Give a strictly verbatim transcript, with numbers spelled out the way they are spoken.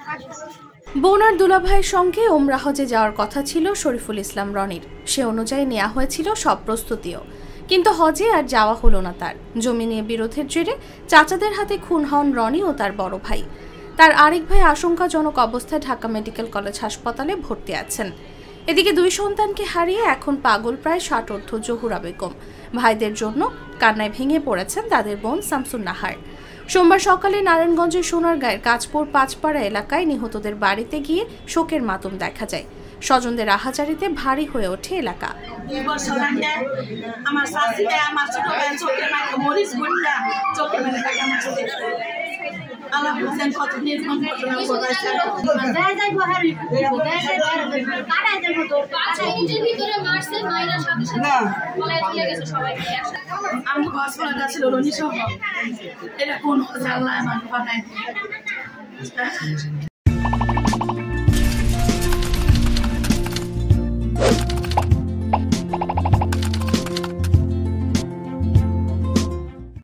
বোনার দুলাভাইয়ের সঙ্গে ওমরা হজে যাওয়ার কথা ছিল শরীফুল ইসলাম রনির। সে অনুযায়ী নেওয়া হয়েছিল সব প্রস্তুতিও, কিন্তু হজে আর যাওয়া হলো না তার। জমি নিয়ে বিরোধের জেরে চাচাদের হাতে খুন হন রনি ও তার বড় ভাই। তার আরেক ভাই আশঙ্কাজনক অবস্থায় ঢাকা মেডিকেল কলেজ হাসপাতালে ভর্তি আছেন। এদিকে দুই সন্তানকে হারিয়ে এখন পাগল প্রায় ষাটোর্ধ্ব জহুরা বেগম। ভাইদের জন্য কান্নায় ভেঙে পড়েছেন তাদের বোন শামসুন নাহার। সোমবার সকালে নারায়ণগঞ্জের সোনারগাঁয়ের কাঁচপুর পাঁচপাড়া এলাকায় নিহতদের বাড়িতে গিয়ে শোকের মাতম দেখা যায়। স্বজনদের আহাজারিতে ভারী হয়ে ওঠে এলাকা। আমি